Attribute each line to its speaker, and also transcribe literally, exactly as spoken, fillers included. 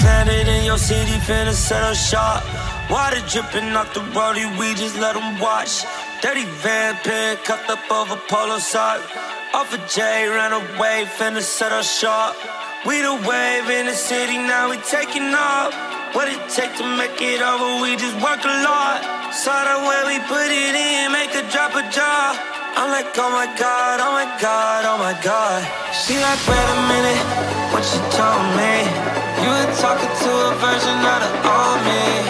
Speaker 1: Landed in your city, finna set up shop. Water dripping off the rollie, we just let them watch. Dirty van pen, cuffed up over polo sock. Off a J, ran away, finna set up shop. We the wave in the city, now we taking off. What it take to make it over, we just work a lot. Saw the way we put it in, make her drop a jaw. I'm like, oh my God, oh my God, oh my God. She like, wait a minute, what you told me? You were talking to a version of the old me.